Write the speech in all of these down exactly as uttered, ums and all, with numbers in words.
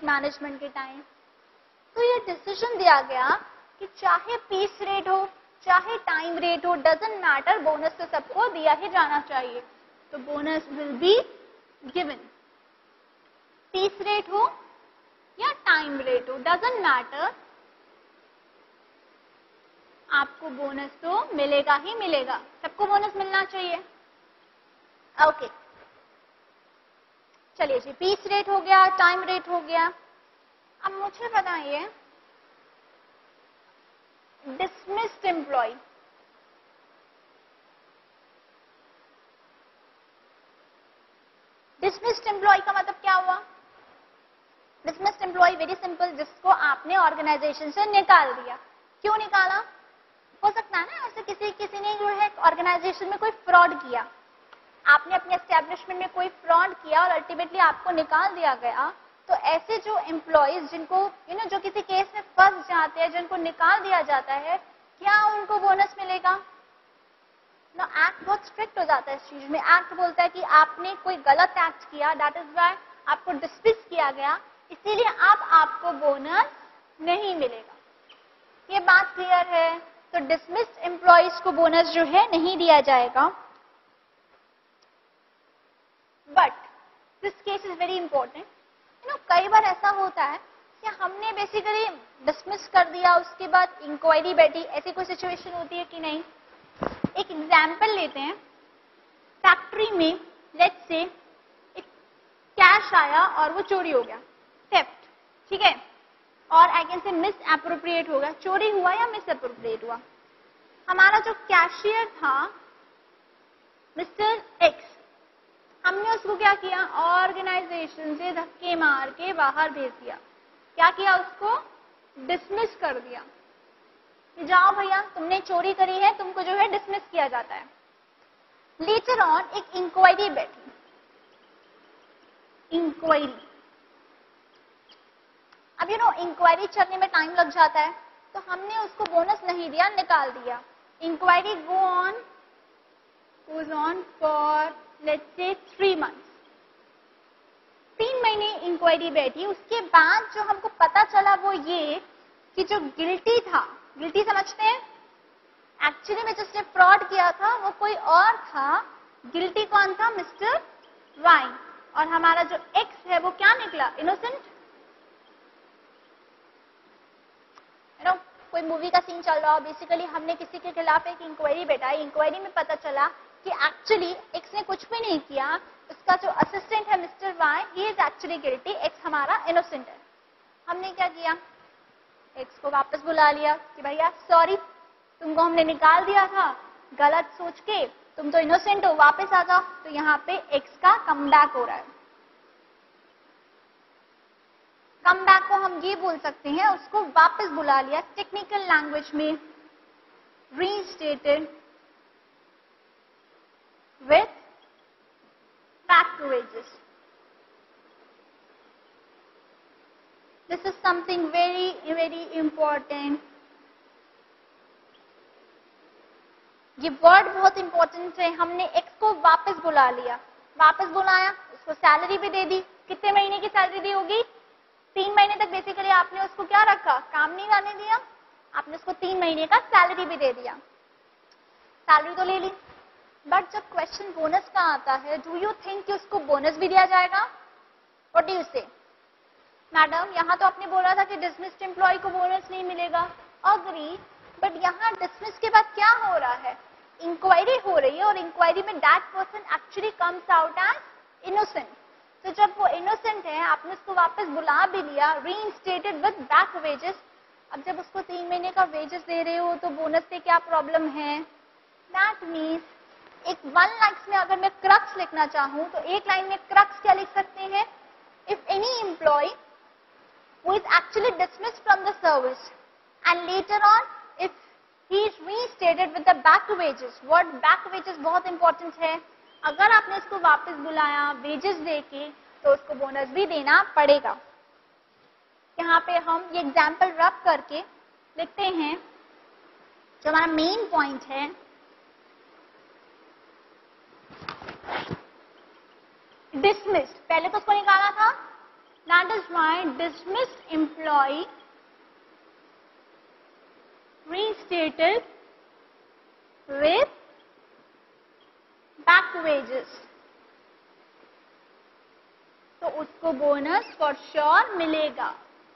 Management के time. तो ये डिसीजन दिया गया कि चाहे पीस रेट हो चाहे टाइम रेट हो, डजंट मैटर, बोनस तो सबको दिया ही जाना चाहिए। तो bonus will be given, piece rate हो या टाइम रेट हो, डजंट मैटर, आपको बोनस तो मिलेगा ही मिलेगा, सबको बोनस मिलना चाहिए। ओके, चलिए जी, पीस रेट हो गया, टाइम रेट हो गया। अब मुझे बताइए, डिसमिस्ड एम्प्लॉय, डिसमिस्ड एम्प्लॉय का मतलब क्या हुआ? डिसमिस्ड एम्प्लॉय वेरी सिंपल, जिसको आपने ऑर्गेनाइजेशन से निकाल दिया। क्यों निकाला? हो सकता है ना ऐसे किसी किसी ने जो है ऑर्गेनाइजेशन में कोई फ्रॉड किया, आपने अपने एस्टेब्लिशमेंट में कोई फ्रॉड किया और अल्टीमेटली आपको निकाल दिया गया। तो ऐसे जो एम्प्लॉयज जिनको यू नो जो किसी केस में फंस जाते हैं, जिनको निकाल दिया जाता है, क्या उनको बोनस मिलेगा? ना, एक्ट बहुत स्ट्रिक्ट हो जाता है इस चीज में। एक्ट बोलता है कि आपने कोई गलत एक्ट किया, दैट इज व्हाई आपको डिसमिस किया गया, इसीलिए अब आपको बोनस नहीं मिलेगा। ये बात क्लियर है? तो डिसमिस्ड एम्प्लॉयज को बोनस जो है नहीं दिया जाएगा। But this case is very important. You know कई बार ऐसा होता है कि हमने बेसिकली डिसमिस कर दिया, उसके बाद इंक्वायरी बैठी, ऐसी कोई सिचुएशन होती है कि नहीं? एक एग्जाम्पल लेते हैं, फैक्ट्री में लेट्स से एक कैश आया और वो चोरी हो गया, थेफ्ट, ठीक है, और I can say misappropriate हो गया, चोरी हुआ या मिस एप्रोप्रिएट हुआ। हमारा जो कैशियर था मिस्टर एक्स, हमने उसको क्या किया, ऑर्गेनाइजेशन से धक्के मार के बाहर भेज दिया। क्या किया? उसको डिसमिस कर दिया। जाओ भैया, तुमने चोरी करी है, तुमको जो है डिसमिस किया जाता है। लेटर ऑन एक इंक्वायरी बैठी, इंक्वायरी, अब यू नो इंक्वायरी चलने में टाइम लग जाता है, तो हमने उसको बोनस नहीं दिया, निकाल दिया। Inquiry go on goes on for let's say three months, तीन महीने इंक्वायरी बैठी। उसके बाद जो हमको पता चला वो ये कि जो गिल्टी था, गिल्टी समझते हैं, एक्चुअली में जिसने फ्रॉड किया था वो कोई और था, गिल्टी कौन था? Mister Y. और हमारा जो एक्स है वो क्या निकला? इनोसेंट। यू नो कोई मूवी का सीन चल रहा हो, बेसिकली हमने किसी के खिलाफ एक इंक्वायरी बैठाई, इंक्वायरी में पता चला कि एक्चुअली एक्स ने कुछ भी नहीं किया, उसका जो असिस्टेंट है Mister Y, he is actually guilty, X हमारा इनोसेंट है। हमने क्या किया? एक्स को वापस बुला लिया कि भैया सॉरी, तुमको हमने निकाल दिया था गलत सोच के, तुम तो इनोसेंट हो, वापस आ जाओ। तो यहाँ पे एक्स का कमबैक हो रहा है। कमबैक को हम ये बोल सकते हैं, उसको वापस बुला लिया, टेक्निकल लैंग्वेज में reinstated with back to wages. This is something very very important. ये वर्ड बहुत इंपॉर्टेंट है। हमने एक्स को वापस बुला लिया, वापस बुलाया, उसको सैलरी भी दे दी। कितने महीने की सैलरी दी होगी? तीन महीने तक बेसिकली आपने उसको क्या रखा? काम नहीं करने दिया, आपने उसको तीन महीने का सैलरी भी दे दिया। सैलरी तो ले ली, बट जब क्वेश्चन बोनस का आता है, डू यू थिंक कि उसको बोनस भी दिया जाएगा? What do you say? Madam यहाँ तो आपने बोला था कि डिसमिस्ड एम्प्लॉय को बोनस नहीं मिलेगा, अग्री, बट यहाँ डिसमिस के बाद क्या हो रहा है? इंक्वायरी हो रही है और इंक्वायरी में that person actually comes out as innocent. तो जब वो इनोसेंट है, आपने उसको वापस बुला भी लिया, रीइंस्टेटेड विद बैक वेजेस। अब जब उसको तीन महीने का वेजेस दे रहे हो तो बोनस से क्या प्रॉब्लम है? दैट मीन्स एक वन लाइन्स में अगर मैं क्रक्स लिखना चाहूं तो एक लाइन में क्रक्स क्या लिख सकते हैं? If any employee who is actually dismissed from the service and later on if he is reinstated with the back wages. Word back wages बहुत इंपॉर्टेंट है। अगर आपने इसको वापस बुलाया वेजेस देके तो उसको बोनस भी देना पड़ेगा। यहाँ पे हम ये एग्जाम्पल रब करके लिखते हैं। जो हमारा मेन पॉइंट है, डिसमिस्ड, पहले तो उसको निकाला था, That is why dismissed employee reinstated with back wages, तो उसको बोनस फॉर श्योर मिलेगा।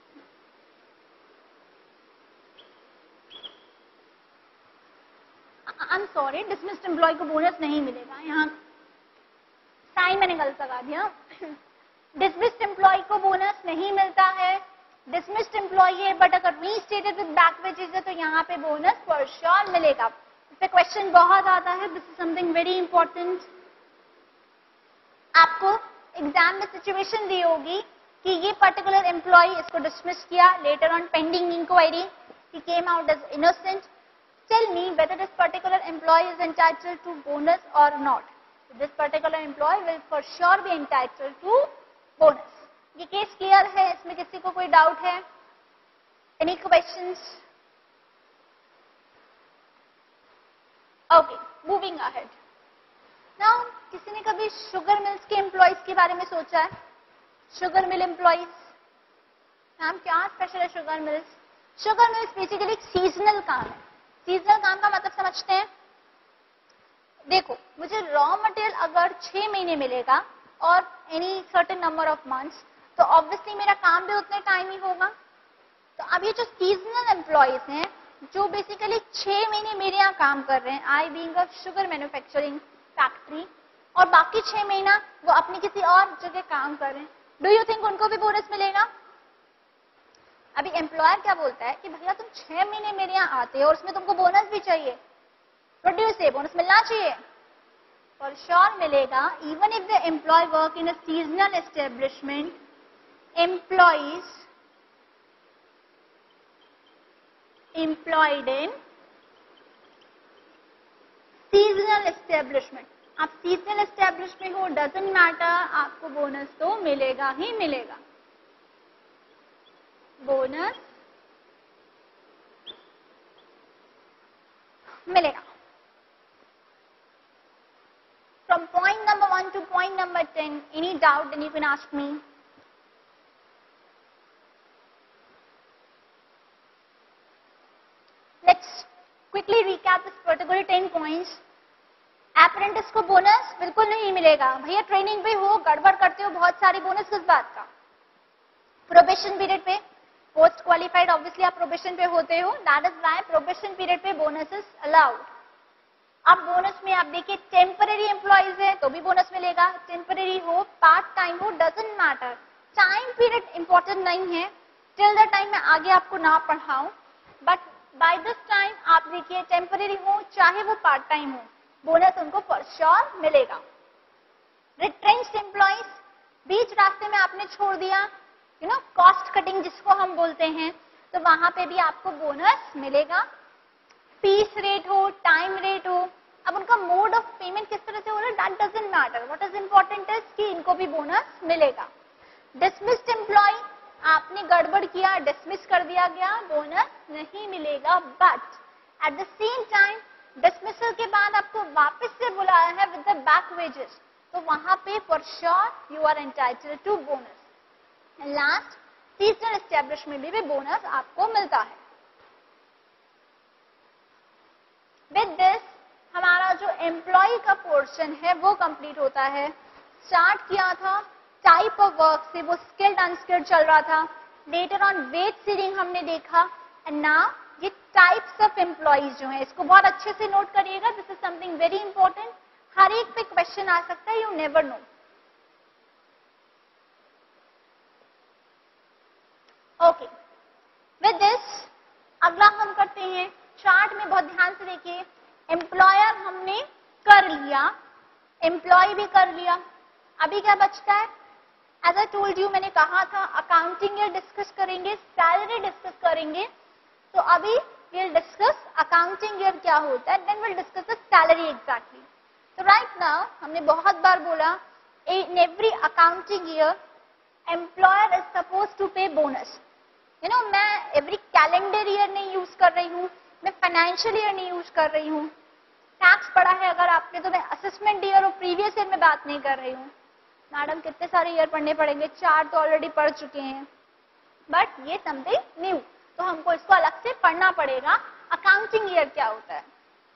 I am sorry, dismissed employee को बोनस नहीं मिलेगा, यहाँ साइन मैंने गलत लगा दिया। डिसमिस्ड एम्प्लॉय को बोनस नहीं मिलता है, डिसमिस्ड एम्प्लॉय है बट अगर रीस्टेटेड विद बैक वेजेस है तो यहाँ पे बोनस फॉर श्योर मिलेगा। इस पे क्वेश्चन बहुत आता है, this is something very important. आपको एग्जाम में सिचुएशन दी होगी कि ये पर्टिकुलर एम्प्लॉय इसको डिसमिस किया, later on pending inquiry he came out as innocent, tell me whether this particular employee is entitled to bonus or not. So this particular employee will for sure be entitled to bonus. ये case clear है, इसमें किसी को कोई doubt है? Any questions? Okay, moving ahead. Now, किसी ने कभी शुगर मिल्स के एम्प्लॉयज के बारे में सोचा है? शुगर मिल एम्प्लॉयज, मैम क्या स्पेशल है sugar mills? Sugar mills basically एक सीजनल काम है। सीजनल काम का मतलब समझते हैं? देखो, मुझे रॉ मटेरियल अगर छह महीने मिलेगा और any certain number of months, तो ऑब्वियसली मेरा काम भी उतने टाइम ही होगा। तो अब ये जो सीजनल एम्प्लॉयज हैं जो बेसिकली छह महीने मेरे यहाँ काम कर रहे हैं, I being a sugar manufacturing factory, और बाकी छह महीना वो अपनी किसी और जगह काम कर रहे हैं, डू यू थिंक उनको भी बोनस मिलेगा? अभी एम्प्लॉयर क्या बोलता है कि भैया तुम छह महीने मेरे यहाँ आते हो और उसमें तुमको बोनस भी चाहिए, what do you say? Bonus मिलना चाहिए, फॉर श्योर मिलेगा। Even if the employee work in a seasonal establishment, employees employed in seasonal establishment, आप सीजनल एस्टेब्लिशमेंट हो, डजंट मैटर, आपको बोनस तो मिलेगा ही मिलेगा। बोनस मिलेगा। From point number one to point number ten, any doubt then you can ask me. Let's quickly recap this particular ten points. Apprentice को bonus बिल्कुल नहीं मिलेगा। भैया ट्रेनिंग पे हो, गड़बड़ करते हो, बहुत सारी बोनस किस बात का? प्रोबेशन पीरियड पे, पोस्ट क्वालिफाइड ऑब्वियसली आप प्रोबेशन पे होते हो, that is why probation period पे बोनस इज अलाउड। अब बोनस में आप देखिए टेम्पररी एम्प्लॉइज है तो भी बोनस मिलेगा, टेम्पररी हो, पार्ट टाइम हो, doesn't matter, time period important नहीं है, टिल द टाइम मैं आगे आपको ना पढ़ाऊं, बट बाय दिस टाइम आप देखिए टेम्पररी हो चाहे वो पार्ट टाइम हो, बोनस उनको फॉर श्योर मिलेगा। रिट्रेंच्ड एम्प्लॉइज, बीच रास्ते में आपने छोड़ दिया, यू नो कॉस्ट कटिंग जिसको हम बोलते हैं, तो वहां पे भी आपको बोनस मिलेगा। पीस रेट हो, टाइम रेट हो, अब उनका मोड ऑफ पेमेंट किस तरह से हो रहा है that doesn't matter, what is important is कि इनको भी बोनस मिलेगा। डिसमिस्ड एम्प्लॉय, आपने गड़बड़ किया, डिसमिस कर दिया गया, बोनस नहीं मिलेगा, but at the same time dismissal के बाद आपको वापस से बुलाया है विद द बैक वेजेस, तो वहां पे for sure you are entitled to bonus. Last, seasonal establishment में भी बोनस आपको मिलता है। विद दिस हमारा जो एम्प्लॉय का पोर्शन है वो कंप्लीट होता है। स्टार्ट किया था टाइप ऑफ वर्क से, वो स्किल्ड अनस्किल्ड चल रहा था, लेटर ऑन वेज सीडिंग हमने देखा, एंड नाउ ये टाइप्स ऑफ एम्प्लॉइज जो है, इसको बहुत अच्छे से नोट करिएगा, this is something very important, हर एक पे क्वेश्चन आ सकता है, you never know. Okay, with this अगला हम करते हैं, चार्ट में बहुत ध्यान से देखिए, एम्प्लॉयर हमने कर लिया, एम्प्लॉय भी कर लिया, अभी क्या बचता है? एज आई टोल्ड यू, मैंने कहा था अकाउंटिंग ईयर डिस्कस करेंगे, सैलरी डिस्कस करेंगे, तो अभी we'll discuss अकाउंटिंग ईयर क्या होता है, then we'll discuss the salary exactly. So right now हमने बहुत बार बोला, in every accounting year employer is supposed to pay bonus. You know, मैं every calendar year नहीं यूज कर रही हूँ, मैं फाइनेंशियल ईयर नहीं यूज कर रही हूँ, टैक्स पढ़ा है अगर आपने तो मैं असेसमेंट ईयर और प्रीवियस ईयर में बात नहीं कर रही हूँ। मैडम कितने सारे ईयर पढ़ने पड़ेंगे, चार तो ऑलरेडी पढ़ चुके हैं, बट ये समथिंग न्यू, तो हमको इसको अलग से पढ़ना पड़ेगा। अकाउंटिंग ईयर क्या होता है?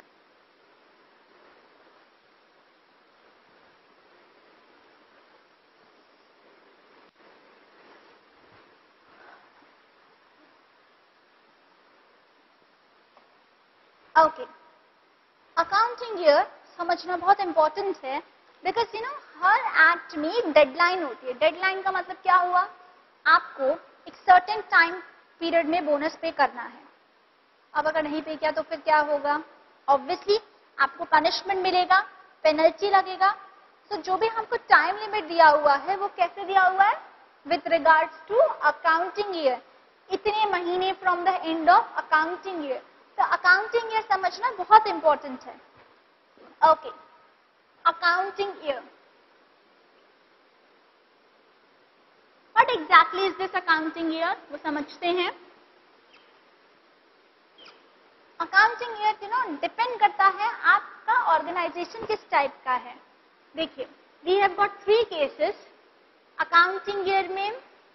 ओके, अकाउंटिंग ईयर समझना बहुत इंपॉर्टेंट है, बिकॉज यू नो हर एक्ट में डेडलाइन होती है। डेडलाइन का मतलब क्या हुआ? आपको एक सर्टेन टाइम पीरियड में बोनस पे करना है। अब अगर नहीं पे किया तो फिर क्या होगा? ऑब्वियसली आपको पनिशमेंट मिलेगा, पेनल्टी लगेगा। तो जो भी हमको टाइम लिमिट दिया हुआ है वो कैसे दिया हुआ है? With regards to accounting year, इतने महीने from the end of accounting year. तो अकाउंटिंग ईयर समझना बहुत इंपॉर्टेंट है। Okay, accounting year, what exactly is this accounting year, वो समझते हैं। Accounting year you know depend करता है आपका ऑर्गेनाइजेशन किस टाइप का है। देखिए, we have got three cases accounting year में।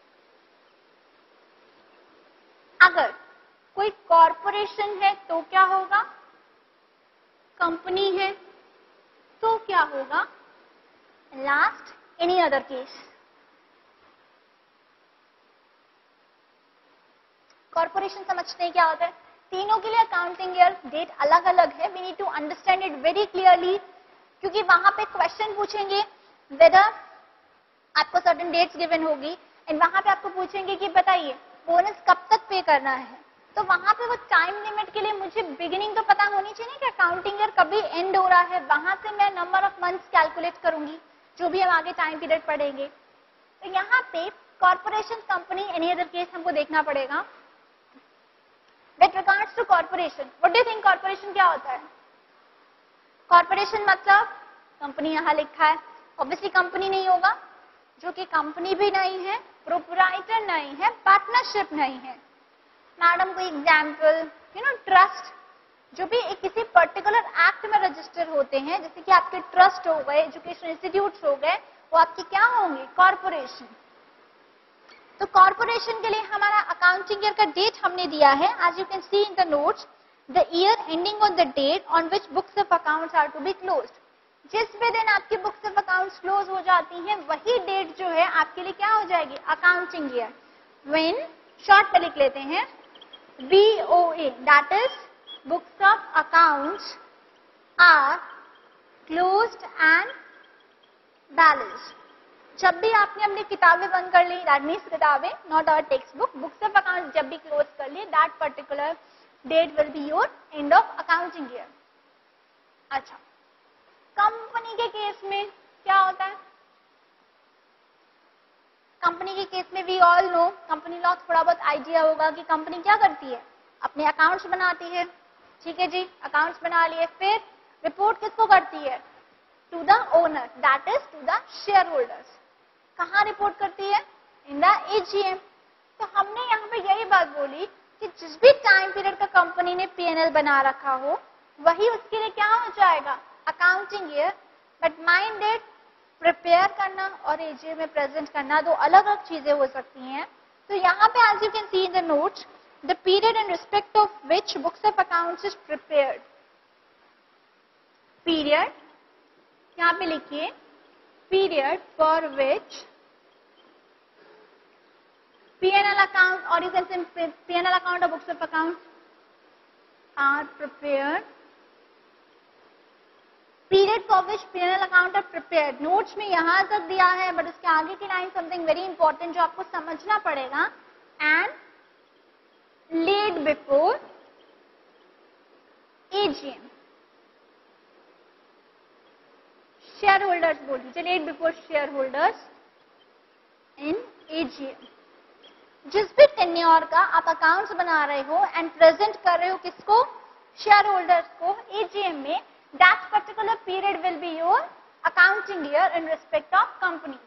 अगर कोई कॉरपोरेशन है तो क्या होगा? कंपनी है तो क्या होगा? Last, any other case. Corporation समझते हैं क्या होता है? तीनों के लिए अकाउंटिंग ईयर डेट अलग अलग है। We need to understand it very clearly, क्योंकि वहां पे क्वेश्चन पूछेंगे वेदर आपको सर्टेन डेट्स गिवन होगी, एंड वहां पे आपको पूछेंगे कि बताइए बोनस कब तक पे करना है। तो वहां पे वो टाइम लिमिट के लिए मुझे बिगिनिंग तो पता होनी चाहिए कि अकाउंटिंग ईयर कभी एंड हो रहा है, वहां से मैं नंबर ऑफ मंथ्स कैलकुलेट करूंगी, जो भी हम आगे टाइम पीरियड पढ़ेंगे। तो यहाँ पे corporation, company, any other case हमको देखना पड़ेगा। With regards to corporation, what do you think corporation क्या होता है? कॉर्पोरेशन मतलब कंपनी, यहाँ लिखा है, ऑब्वियसली कंपनी नहीं होगा, जो कि कंपनी भी नहीं है, प्रोप्राइटर नहीं है, पार्टनरशिप नहीं है। मैडम कोई एग्जाम्पल, यू नो ट्रस्ट, जो भी एक किसी पर्टिकुलर एक्ट में रजिस्टर होते हैं, जैसे कि आपके ट्रस्ट हो गए, एजुकेशन इंस्टीट्यूट्स हो गए, वो आपके क्या होंगे? कॉर्पोरेशन। तो कॉर्पोरेशन के लिए हमारा अकाउंटिंग ईयर का डेट हमने दिया है, as you can see in the notes, the year ending on the date on which books of accounts are to be closed. जिस भी दिन आपकी बुक्स ऑफ अकाउंट्स क्लोज हो जाती हैं, वही डेट जो है आपके लिए क्या हो जाएगी? Accounting year. व्हेन, शॉर्ट में लिख लेते हैं, B O A, that is books of accounts are closed and balanced. जब भी आपने अपनी किताबें बंद कर ली, that means किताबें, not our textbook, books of accounts जब भी क्लोज कर ली, that particular date will be your end of accounting year. अच्छा, कंपनी के केस में क्या होता है? कंपनी के केस में we all know, company law थोड़ा बहुत आइडिया होगा कि कंपनी क्या करती है, अपने अकाउंट्स बनाती है। ठीक है जी, अकाउंट्स बना लिए, फिर रिपोर्ट किसको करती है? To the owner, that is to the shareholders. कहाँ रिपोर्ट करती है? In the AGM. तो हमने यहाँ पे यही बात बोली कि जिस भी टाइम पीरियड का कंपनी ने पीएनएल बना रखा हो, वही उसके लिए क्या हो जाएगा? Accounting year. But mind it, prepare करना और एजीएम में प्रेजेंट करना दो अलग अलग चीजें हो सकती हैं। तो यहाँ पे as you can see in the notes, the period in respect of which books of accounts is prepared. Period यहाँ पे लिखिए, period for which PNL account, और you can say PNL account और books of accounts are prepared. Period for which PNL account are prepared, notes में यहां तक दिया है, बट उसके आगे की लाइन समथिंग वेरी इंपॉर्टेंट जो आपको समझना पड़ेगा। And laid before AGM, shareholders बोल दीजिए, laid before shareholders in AGM. जिस भी टेन्योर का आप अकाउंट्स बना रहे हो एंड प्रेजेंट कर रहे हो किसको? शेयर होल्डर्स को एजीएम में, that particular period will be your accounting year in respect of companies.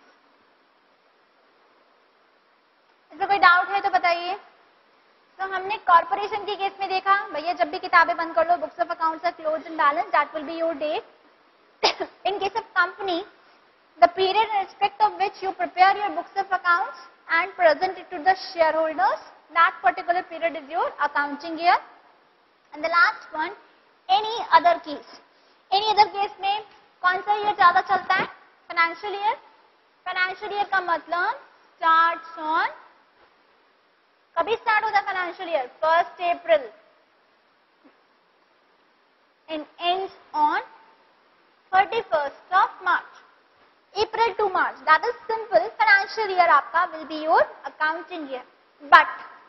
इसमें कोई डाउट है तो बताइए। तो हमने कॉर्पोरेशन के केस में देखा, भैया जब भी किताबें बंद कर लो, books of accounts are closed and balance, that will be your date. In case of company, the period in respect of which you prepare your books of accounts and present it to the shareholders, that particular period is your accounting year. And the last one, any other case. Any other case में कौन सा year ज़्यादा चलता है? Financial year. Financial year का मतलब starts on, कभी start होता है financial year? first April and ends on thirty-first of March. April to March. That is simple. Financial year आपका will be your accounting year. But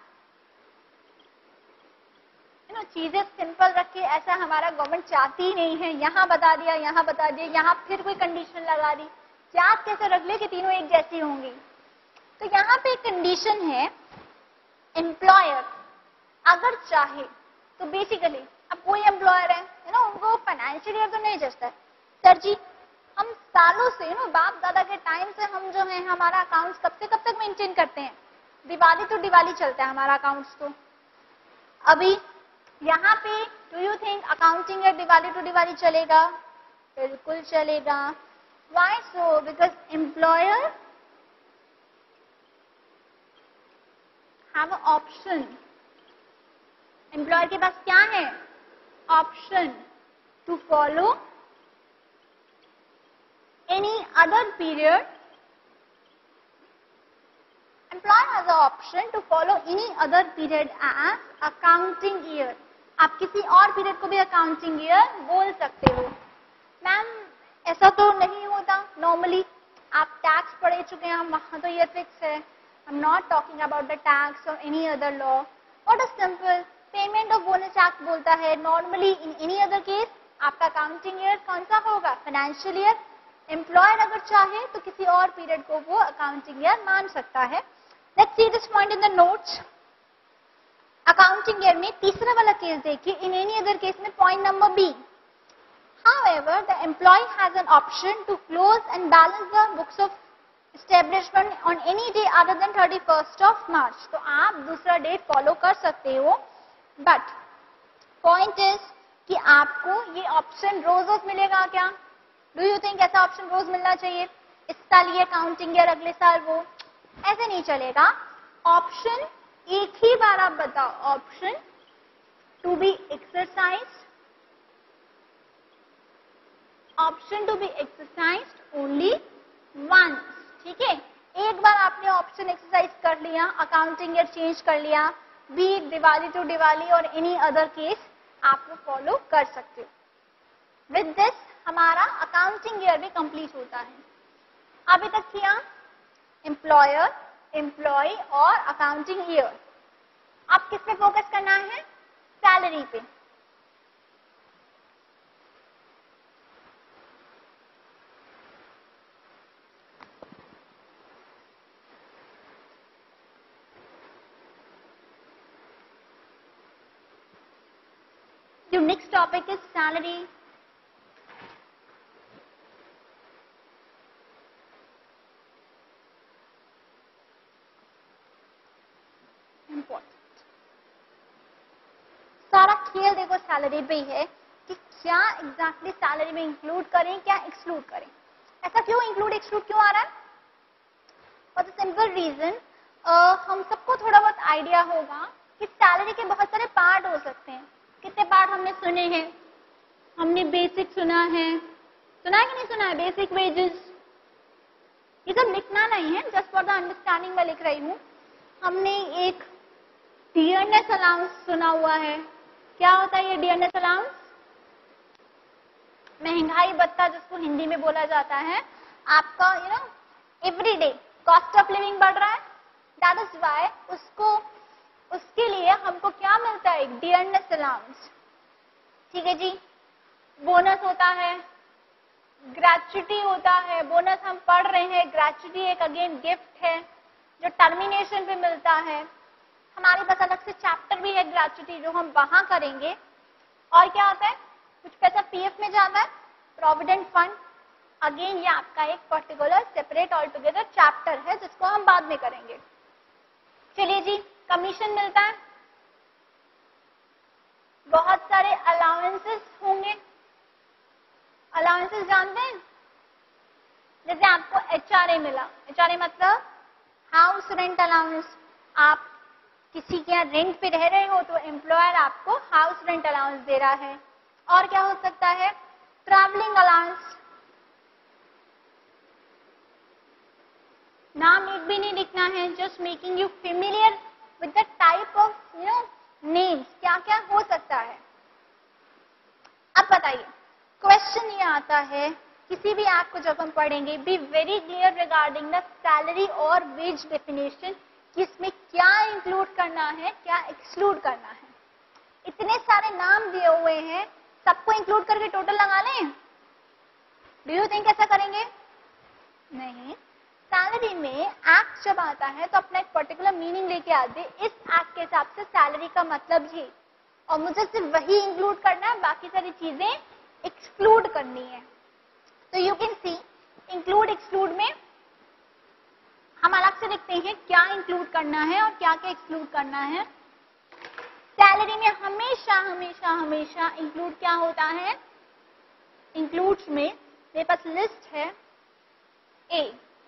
you know, चीजें simple रखिए, ऐसा हमारा गवर्नमेंट चाहती ही नहीं है. यहाँ बता दिया, यहाँ बता दिया, यहाँ फिर कोई कंडीशन लगा दी. याद कैसे रख ले कि तीनों एक जैसी होंगी. तो यहाँ पे कंडीशन है, एम्प्लॉयर अगर चाहे तो बेसिकली अब कोई एम्प्लॉयर है यू नो उनको फाइनेंशियल ईयर तो नहीं जचता है. सर जी हम सालों से यू नो बाप दादा के टाइम से हम जो है हमारा अकाउंट्स कब से कब तक मेंटेन करते हैं. दिवाली तो दिवाली चलता है हमारा अकाउंट्स. तो अभी यहाँ पे do you think accounting year Diwali to Diwali चलेगा? बिल्कुल चलेगा. Why so? Because employer have a option. Employer के पास क्या है? Option to follow any other period. Employer has an option to follow any other period as accounting year. आप किसी और पीरियड को भी अकाउंटिंग ईयर बोल सकते हो. मैम ऐसा तो नहीं होता नॉर्मली. आप टैक्स पढ़े चुके हैं, हम वहाँ तो ये फिक्स है. I am not talking about the tax और any other law. What is simple? Payment of bonus act बोलता है normally in any other case आपका अकाउंटिंग ईयर कौन सा होगा? Financial year. एम्प्लॉयर अगर चाहे तो किसी और पीरियड को वो अकाउंटिंग ईयर मान सकता है. Let's see this point in the notes. Accounting year में तीसरा वाला केस देखिए. In any other case में point number B. However, the employee has an option to close and balance the books of establishment on any day other than thirty-first of March. तो आप दूसरा date follow कर सकते हो. But point is कि आपको ये ऑप्शन रोज रोज मिलेगा क्या? Do you think ऐसा ऑप्शन रोज मिलना चाहिए? इस साल ये अकाउंटिंग ईयर, अगले साल वो, ऐसे नहीं चलेगा. ऑप्शन एक ही बार आप बताओ. Option to be exercise. Option to be exercise only once. ठीक है, एक बार आपने ऑप्शन एक्सरसाइज कर लिया, अकाउंटिंग ईयर चेंज कर लिया, बी दिवाली टू दिवाली और एनी अदर केस आप वो फॉलो कर सकते हो. विद दिस हमारा अकाउंटिंग ईयर भी कंप्लीट होता है. अभी तक किया एम्प्लॉयर, एम्प्लॉय और अकाउंटिंग ईयर. अब किस पे फोकस करना है? सैलरी पे. Your next topic is salary. सारा खेल देखो सैलरी पे ही है कि क्या एग्जैक्टली सैलरी में इंक्लूड करें, क्या एक्सक्लूड करें. ऐसा क्यों इंक्लूड एक्सक्लूड क्यों आ रहा है? फॉर द सिंपल रीजन हम सबको थोड़ा बहुत आइडिया होगा कि सैलरी के बहुत सारे पार्ट हो सकते हैं. कितने पार्ट हमने सुने हैं? हमने बेसिक सुना है. सुना है कि नहीं सुना है? Basic wages. ये सब लिखना नहीं है, जस्ट फॉर द अंडरस्टैंडिंग में लिख रही हूँ. हमने एक डियरनेस अलाउंस सुना हुआ है. क्या होता है ये डियरनेस अलाउंस? महंगाई भत्ता जिसको हिंदी में बोला जाता है. आपका you know every day cost of living बढ़ रहा है. दैट इज वाई उसको उसके लिए हमको क्या मिलता है? एक डियरनेस अलाउंस. ठीक है जी. बोनस होता है, ग्रेच्युटी होता है. बोनस हम पढ़ रहे हैं. ग्रेच्युटी एक अगेन गिफ्ट है जो टर्मिनेशन पे मिलता है. हमारे पास अलग से चैप्टर भी है ग्रेच्युटी जो हम वहां करेंगे. और क्या होता है? कुछ पैसा पीएफ में जाता है, प्रोविडेंट फंड. अगेन ये आपका एक particular separate altogether chapter है जिसको हम बाद में करेंगे. चलिए जी. कमीशन मिलता है. बहुत सारे अलाउंसेस होंगे. अलाउंसेस जानते हैं? जैसे आपको एच आर ए मिला, एच आर ए मतलब हाउस रेंट अलाउंस, आप किसी के यहाँ रेंट पे रह रहे हो तो एम्प्लॉयर आपको हाउस रेंट अलाउंस दे रहा है। और क्या हो सकता है, ट्रैवलिंग अलाउंस, नाम एक भी नहीं लिखना है, just making you familiar with the type of you know names, क्या क्या हो सकता है। अब बताइए, क्वेश्चन ये आता है किसी भी एक्ट को जब हम पढ़ेंगे, be very clear regarding the salary और वेज डेफिनेशन, कि इसमें क्या इंक्लूड करना है, क्या एक्सक्लूड करना है। इतने सारे नाम दिए हुए हैं, सबको इंक्लूड करके टोटल लगा लें? डू यू थिंक ऐसा करेंगे? नहीं। सैलरी में एक्ट जब आता है तो अपना एक पर्टिकुलर मीनिंग लेके आते, इस एक्ट के हिसाब से सैलरी का मतलब ये, और मुझे सिर्फ वही इंक्लूड करना है, बाकी सारी चीजें एक्सक्लूड करनी है। तो you can see include exclude में हम अलग से लिखते हैं क्या इंक्लूड करना है और क्या क्या एक्सक्लूड करना है। सैलरी में हमेशा हमेशा हमेशा इंक्लूड क्या होता है, इंक्लूड्स में मेरे पास लिस्ट है, ए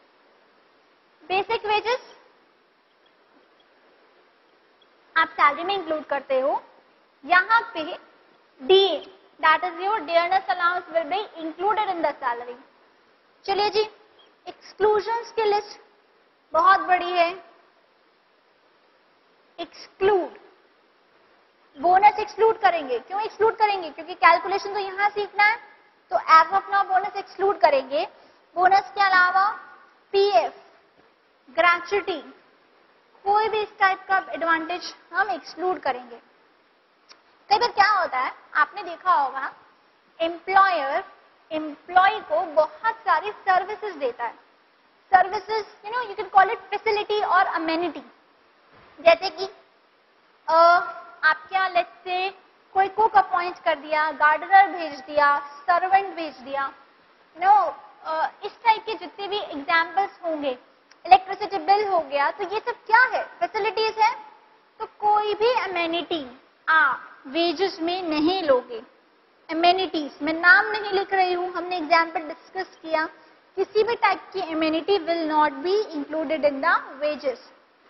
बेसिक वेजेस आप सैलरी में इंक्लूड करते हो, यहाँ पे D that is your dearness allowance will be included in the salary. चलिए जी, एक्सक्लूजन्स की लिस्ट बहुत बड़ी है। एक्सक्लूड, बोनस एक्सक्लूड करेंगे, क्यों एक्सक्लूड करेंगे, क्योंकि कैलकुलेशन तो यहां सीखना है, तो as of now bonus exclude करेंगे। बोनस के अलावा पीएफ, ग्रेच्युटी, कोई भी इस टाइप का एडवांटेज हम एक्सक्लूड करेंगे। कई बार क्या होता है, आपने देखा होगा एम्प्लॉयर एम्प्लॉय को बहुत सारी सर्विसेज देता है। Services you know you can call it facility और अमेनिटी। जैसे कि आप क्या लेट्स से कोई कुक अपॉइंट कर दिया, गार्डनर भेज दिया, सर्वेंट भेज दिया, नो इस टाइप के जितने भी एग्जाम्पल्स होंगे, इलेक्ट्रिसिटी बिल हो गया, तो ये सब क्या है, फैसिलिटीज है। तो कोई भी अमेनिटी आप वेजेस में नहीं लोगे। अमेनिटीज मैं नाम नहीं लिख रही हूं, हमने एग्जाम्पल डिस्कस किया, किसी भी टाइप की amenity will not be included in the wages.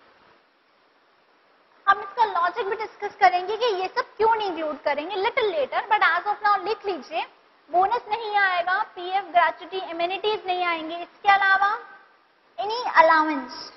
हम इसका लॉजिक भी डिस्कस करेंगे कि ये सब क्यों नहीं इंक्लूड करेंगे little later, but as of now लिख लीजिए, बोनस नहीं आएगा, पीएफ, ग्रेच्युटी, एमेनिटीज नहीं आएंगे। इसके अलावा एनी अलाउंस,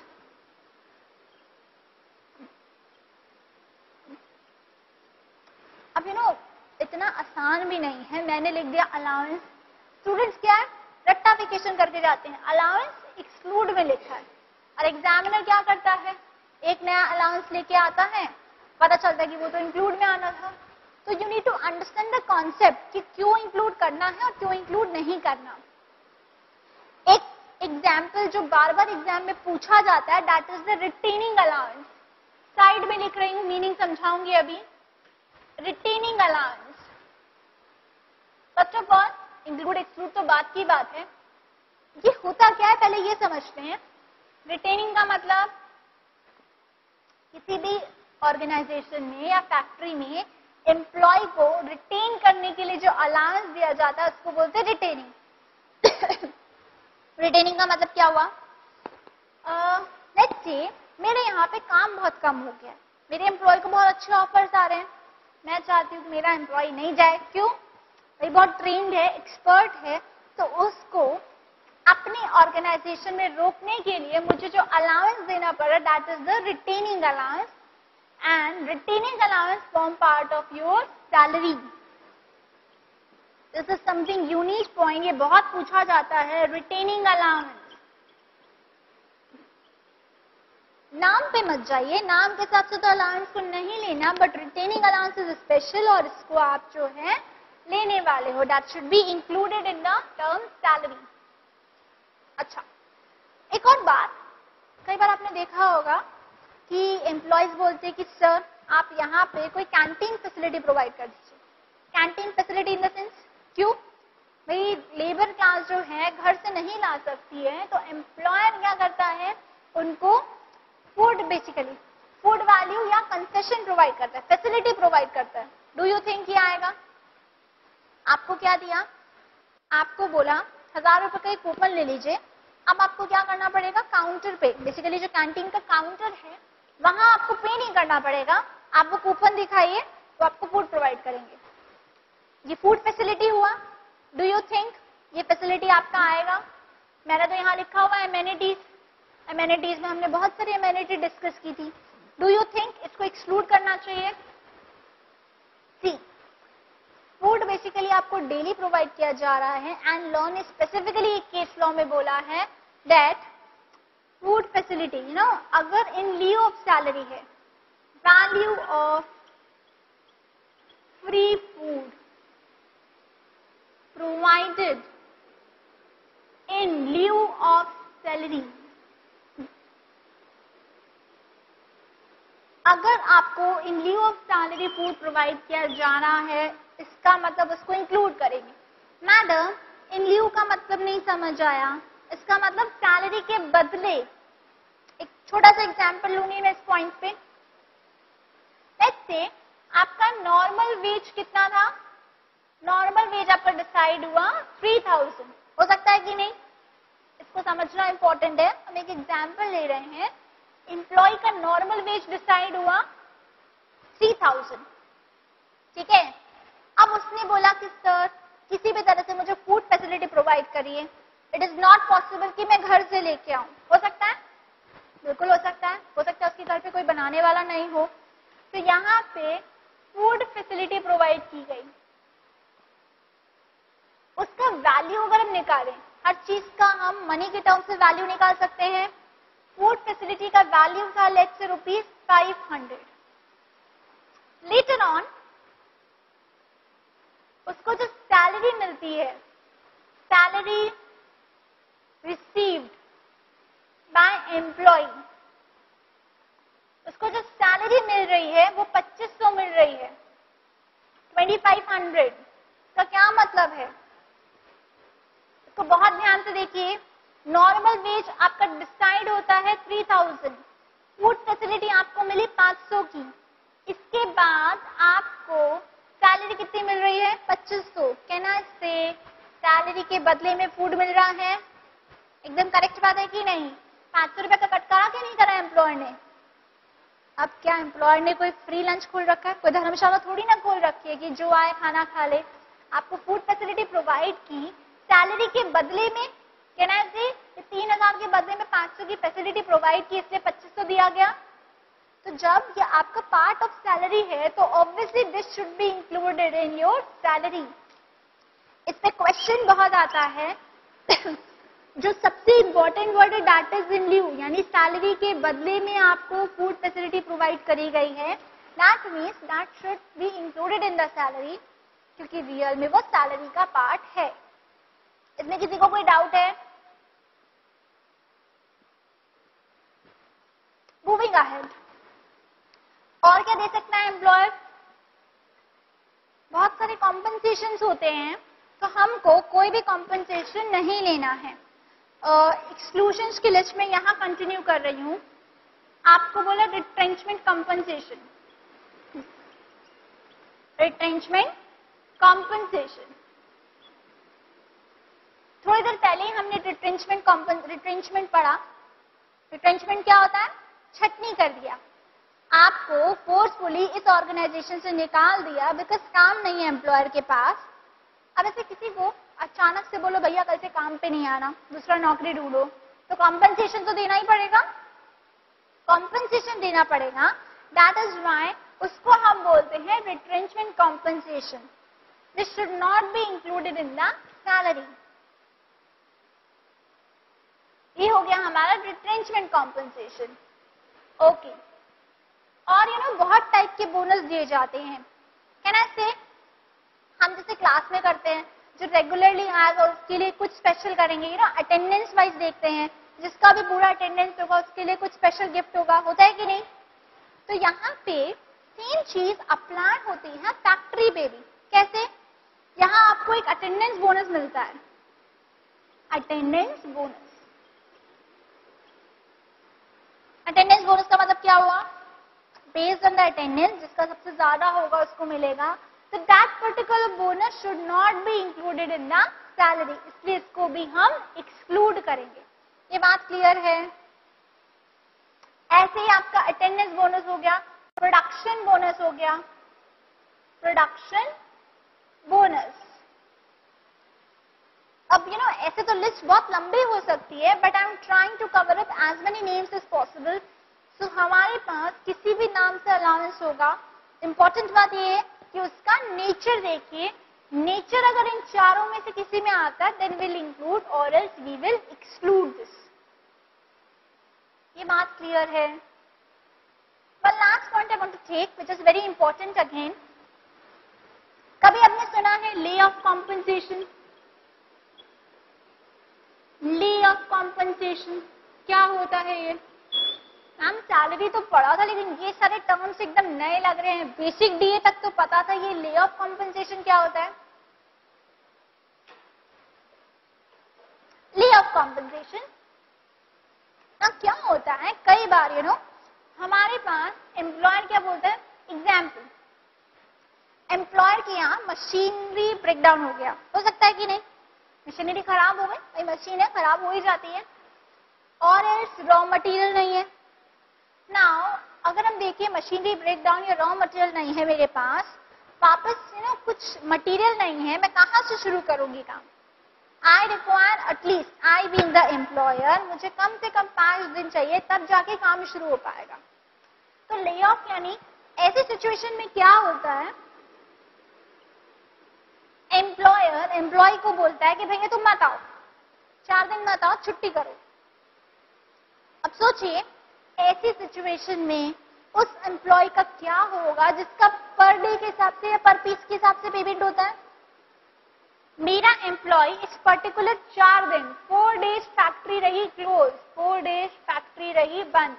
अब यू नो इतना आसान भी नहीं है, मैंने लिख दिया अलाउंस। स्टूडेंट्स क्या है, रट्टाफिकेशन करके जाते हैं, अलाउंस एक्सक्लूड में लिखा है, और एग्जामिनर क्या करता है, एक नया अलाउंस लेके आता है, पता चलता है कि वो तो इंक्लूड में आना था। तो you need to understand the concept कि क्यों इंक्लूड करना है और क्यों इंक्लूड नहीं करना। एक एग्जाम्पल जो बार बार एग्जाम में पूछा जाता है, that is the retaining allowance. Side में लिख रही हूं, मीनिंग समझाऊंगी अभी। Retaining allowance, first of all include exclude तो बात की बात है, ये होता क्या है पहले ये समझते हैं। रिटेनिंग का मतलब किसी भी ऑर्गेनाइजेशन में या फैक्ट्री में एम्प्लॉय को रिटेन करने के लिए जो अलाउंस दिया जाता है उसको बोलते हैं रिटेनिंग। रिटेनिंग का मतलब क्या हुआ, लेट्स से मेरे यहाँ पे काम बहुत कम हो गया, मेरे एम्प्लॉय को बहुत अच्छे ऑफर्स आ रहे हैं, मैं चाहती हूँ कि मेरा एम्प्लॉय नहीं जाए, क्यों, भाई बहुत ट्रेंड है, एक्सपर्ट है, तो उसको अपने ऑर्गेनाइजेशन में रोकने के लिए मुझे जो अलाउंस देना पड़ा, that is the retaining allowance, and retaining allowance form part of your salary. This is something unique point, ये बहुत पूछा जाता है, रिटेनिंग अलाउंस। नाम पे मत जाइए, नाम के हिसाब से तो अलाउंस को नहीं लेना, but retaining allowance is special और इसको आप जो है लेने वाले हो, that should be included in the term salary. अच्छा, एक और बात, कई बार आपने देखा होगा कि एम्प्लॉयज बोलते हैं कि सर आप यहाँ पे कोई कैंटीन फैसिलिटी प्रोवाइड कर दीजिए। Canteen facility in the sense, क्यों, भाई लेबर क्लास जो है घर से नहीं ला सकती है, तो एम्प्लॉयर क्या करता है, उनको फूड, बेसिकली फूड वैल्यू या कंसेशन प्रोवाइड करता है, फैसिलिटी प्रोवाइड करता है। डू यू थिंक ये आएगा? आपको क्या दिया, आपको बोला हजार रुपए का एक कूपन ले लीजिए, अब आपको क्या करना पड़ेगा, काउंटर पे, बेसिकली जो कैंटीन का काउंटर है वहां आपको पे नहीं करना पड़ेगा, आप वो कूपन दिखाइए तो आपको फूड प्रोवाइड करेंगे। ये फूड फैसिलिटी हुआ। डू यू थिंक ये फैसिलिटी आपका आएगा? मैंने तो यहाँ लिखा हुआ है एमेनिटीज, एमेनिटीज में हमने बहुत सारी एमेनिटी डिस्कस की थी। डू यू थिंक इसको एक्सक्लूड करना चाहिए? सी, फूड बेसिकली आपको डेली प्रोवाइड किया जा रहा है एंड लॉ ने स्पेसिफिकली एक केस लॉ में बोला है that food facility, you know, अगर इन लिeu ऑफ सैलरी है, value of free food provided in lieu of salary, अगर आपको in lieu of salary food provide किया जा रहा है, इसका मतलब उसको इंक्लूड करेंगे। मैडम, इन lieu का मतलब नहीं समझ आया, इसका मतलब सैलरी के बदले। एक छोटा सा एग्जांपल लूंगी मैं इस पॉइंट पे। लेट्स से आपका नॉर्मल वेज कितना था? नॉर्मल वेज आपका डिसाइड हुआ थ्री थाउजेंड, हो सकता है कि नहीं? इसको समझना इंपॉर्टेंट है। हम एक एग्जांपल ले रहे हैं, एम्प्लॉय का नॉर्मल वेज डिसाइड हुआ थ्री थाउजेंड, ठीक है। अब उसने बोला कि सर किसी भी तरह से मुझे फूड फैसिलिटी प्रोवाइड करिए, इट इज नॉट पॉसिबल कि मैं घर से लेके आऊं। हो सकता है? बिल्कुल हो सकता है। हो सकता है उसके घर पे कोई बनाने वाला नहीं हो, तो यहाँ पे फूड फैसिलिटी प्रोवाइड की गई। उसका वैल्यू अगर हम निकालें, हर चीज का हम मनी के टर्म से वैल्यू निकाल सकते हैं। फूड फैसिलिटी का वैल्यू था let's say rupees five hundred. Later on उसको जो सैलरी मिलती है, सैलरी रिसीव्ड बाय एम्प्लॉय, उसको जो सैलरी मिल रही है वो पच्चीस सौ मिल रही है, ट्वेंटी फाइव हंड्रेड का क्या मतलब है? इसको बहुत ध्यान से देखिए। नॉर्मल वेज आपका डिसाइड होता है थ्री थाउजेंड, फूड फैसिलिटी आपको मिली पाँच सौ की, इसके बाद आपको सैलरी कितनी मिल रही है? पच्चीस सौ। कहना से सैलरी के बदले में फूड मिल रहा है। एकदम करेक्ट बात है कि नहीं? पाँच सौ रुपए का कट करा के नहीं करा एम्प्लॉयर ने? अब क्या एम्प्लॉयर ने कोई फ्री लंच खोल रखा है? कोई धर्मशाला थोड़ी ना खोल रखी है कि जो आए खाना खा ले। आपको फूड फैसिलिटी प्रोवाइड की सैलरी के बदले में, कहना से तीन हजार के बदले में पाँच सौ की फैसिलिटी प्रोवाइड की, इसलिए पच्चीस सौ दिया गया। तो जब ये आपका पार्ट ऑफ सैलरी है तो obviously this should be included in your salary. इस पे क्वेश्चन बहुत आता है जो सबसे इंपॉर्टेंट वर्ड है दैट इज इन ल्यू, यानी सैलरी के बदले में आपको फूड फैसिलिटी प्रोवाइड करी गई है, that means that should be included in the salary, क्योंकि रियल में वो सैलरी का पार्ट है। इसमें किसी को कोई डाउट है? मूविंग अहेड, और क्या दे सकता है एम्प्लॉयर? बहुत सारे कॉम्पनसेशंस होते हैं, तो हमको कोई भी कॉम्पनसेशन नहीं लेना है। एक्सक्लूजन्स uh, की लिस्ट में यहां कंटिन्यू कर रही हूं। आपको बोला रिट्रेंचमेंट कॉम्पनसेशन, रिट्रेंचमेंट कॉम्पनसेशन। थोड़ी देर पहले ही हमने रिट्रेंचमेंट रिट्रेंचमेंट पढ़ा। रिट्रेंचमेंट क्या होता है? छटनी कर दिया, आपको फोर्सफुली इस ऑर्गेनाइजेशन से निकाल दिया बिकॉज काम नहीं है एम्प्लॉयर के पास। अब ऐसे किसी को अचानक से बोलो भैया कल से काम पे नहीं आना, दूसरा नौकरी ढूंढो, तो कॉम्पनसेशन तो देना ही पड़ेगा, कॉम्पनसेशन देना पड़ेगा। दैट इज व्हाई उसको हम बोलते हैं retrenchment compensation. This should not be included in the salary. ये हो गया हमारा रिट्रेंचमेंट कॉम्पनसेशन। ओके, और यू नो बहुत टाइप के बोनस दिए जाते हैं। कहना से हम जैसे क्लास में करते हैं, जो रेगुलरली आएगा उसके लिए कुछ स्पेशल करेंगे, यू नो अटेंडेंस वाइज देखते हैं, जिसका भी पूरा अटेंडेंस होगा उसके लिए कुछ स्पेशल गिफ्ट होगा, होता है कि नहीं? तो यहाँ पे सेम चीज अप्लाई होती है फैक्ट्री पे भी। कैसे? यहाँ आपको एक अटेंडेंस बोनस मिलता है, अटेंडेंस बोनस। अटेंडेंस बोनस का मतलब क्या हुआ? बेस्ड ऑन द अटेंडेंस, जिसका सबसे ज्यादा होगा उसको मिलेगा। तो that particular bonus should not be included in the salary, इसलिए इसको भी हम एक्सक्लूड करेंगे। ये बात क्लियर है? ऐसे ही आपका अटेंडेंस बोनस हो गया, प्रोडक्शन बोनस हो गया, प्रोडक्शन बोनस। अब यू you नो know, ऐसे तो लिस्ट बहुत लंबी हो सकती है, but I am trying to cover up as many names as possible. So हमारे पास किसी भी नाम से अलाउंस होगा। इंपॉर्टेंट बात ये है कि उसका नेचर देखिए, नेचर अगर इन चारों में से किसी में आता है देन विल इंक्लूड और else we will exclude this. ये बात क्लियर है? Well, last point I want to take, which is very important again. कभी आपने सुना है lay off compensation? Lay off compensation क्या होता है ये? मैम सैलरी तो पढ़ा था, लेकिन ये सारे टर्म्स एकदम नए लग रहे हैं। बेसिक डीए तक तो पता था, ये ले ऑफ कॉम्पनसेशन क्या होता है? ले ऑफ कॉम्पनसेशन ना क्या होता है, कई बार यू नो हमारे पास एम्प्लॉयर क्या बोलता है, एग्जाम्पल एम्प्लॉयर के यहाँ मशीनरी ब्रेकडाउन हो गया, हो सकता है कि नहीं, मशीनरी खराब हो गई, भाई मशीन है खराब हो ही जाती है, और रॉ मटेरियल नहीं है। नाउ अगर हम देखिए मशीनरी ब्रेकडाउन या रॉ मटेरियल नहीं है मेरे पास, वापस यू नो कुछ मटेरियल नहीं है, मैं कहाँ से शुरू करूंगी काम? I require at least, I being the employer, मुझे कम से कम पांच दिन चाहिए, तब जाके काम शुरू हो पाएगा। तो ले ऑफ यानी ऐसी सिचुएशन में क्या होता है, एम्प्लॉयर एम्प्लॉय को बोलता है कि भैया तुम मत आओ, चार दिन मत आओ, छुट्टी करो। अब सोचिए ऐसी सिचुएशन में उस एम्प्लॉय का क्या होगा जिसका पर डे के हिसाब से या पर पीस के हिसाब से पेमेंट होता है। मेरा एम्प्लॉय इस पर्टिकुलर चार दिन, फोर डेज फैक्ट्री रही क्लोज, फोर डेज फैक्ट्री रही बंद,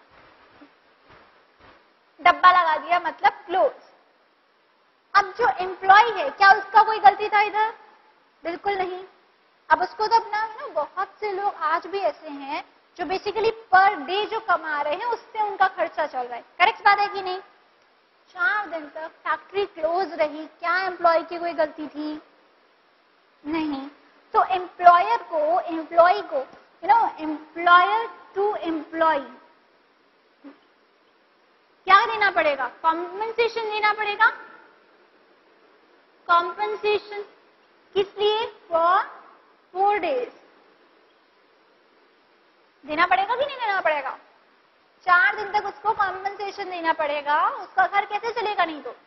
डब्बा लगा दिया मतलब क्लोज। अब जो एम्प्लॉय है क्या उसका कोई गलती था इधर? बिल्कुल नहीं। अब उसको तो अपना ना, बहुत से लोग आज भी ऐसे हैं जो बेसिकली पर डे जो कमा रहे हैं उससे उनका खर्चा चल रहा है। करेक्ट बात है कि नहीं? चार दिन तक फैक्ट्री क्लोज रही, क्या एम्प्लॉय की कोई गलती थी? नहीं। तो एम्प्लॉयर को एम्प्लॉय को you know employer to employee क्या देना पड़ेगा? कॉम्पनसेशन देना पड़ेगा। कॉम्पनसेशन किस लिए? फॉर फोर डेज देना पड़ेगा कि नहीं देना पड़ेगा? चार दिन तक उसको कॉम्पनसेशन देना पड़ेगा, उसका घर कैसे चलेगा नहीं तो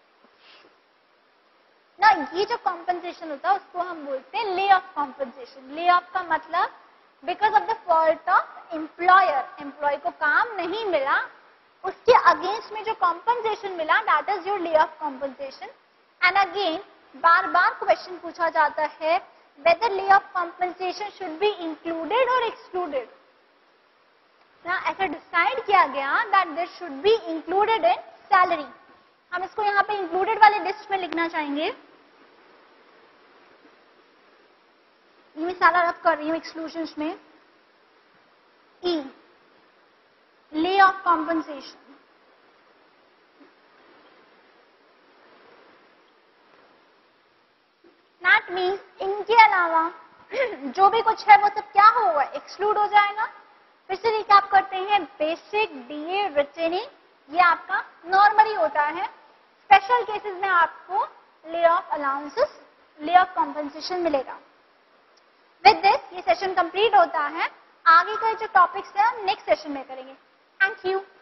ना। ये जो कॉम्पनसेशन होता है उसको हम बोलते हैं ले ऑफ कॉम्पनसेशन। ले ऑफ का मतलब because of the fault of employer, employee को काम नहीं मिला, उसके अगेंस्ट में जो कॉम्पनसेशन मिला, that is your lay off compensation. And again बार बार क्वेश्चन पूछा जाता है whether lay of compensation should be included or excluded. ना ऐसा डिसाइड किया गया that this should be included in salary. हम इसको यहाँ पे included वाले लिस्ट में लिखना चाहेंगे। ये मैं सारा रफ कर रही हूँ एक्सक्लूजन्स में। E lay of compensation. That means इनके अलावा जो भी कुछ है वो सब क्या होगा? एक्सक्लूड हो जाएगा। फिर से रिकैप करते हैं, बेसिक डीए रिटेनिंग ये आपका नॉर्मली होता है, स्पेशल केसेस में आपको lay off allowances, lay off compensation मिलेगा। विद दिस ये सेशन कंप्लीट होता है। आगे का जो टॉपिक्स है हम नेक्स्ट सेशन में करेंगे। Thank you.